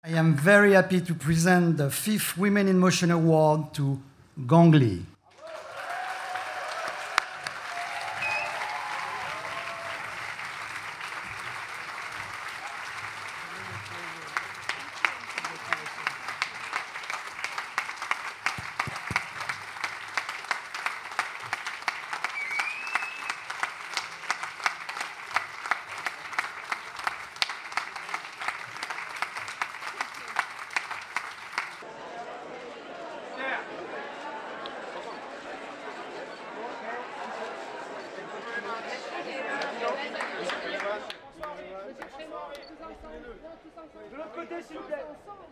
I am very happy to present the 5th Women in Motion Award to Gong Li. De l'autre côté, s'il vous plaît.